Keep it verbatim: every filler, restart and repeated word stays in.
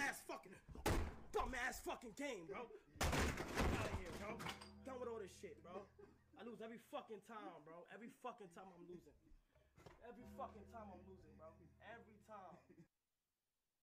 ass fucking, dumb ass fucking game, bro. Get out of here, bro. Done with all this shit, bro. I lose every fucking time, bro. Every fucking time I'm losing. Every fucking time I'm losing, bro. Every time.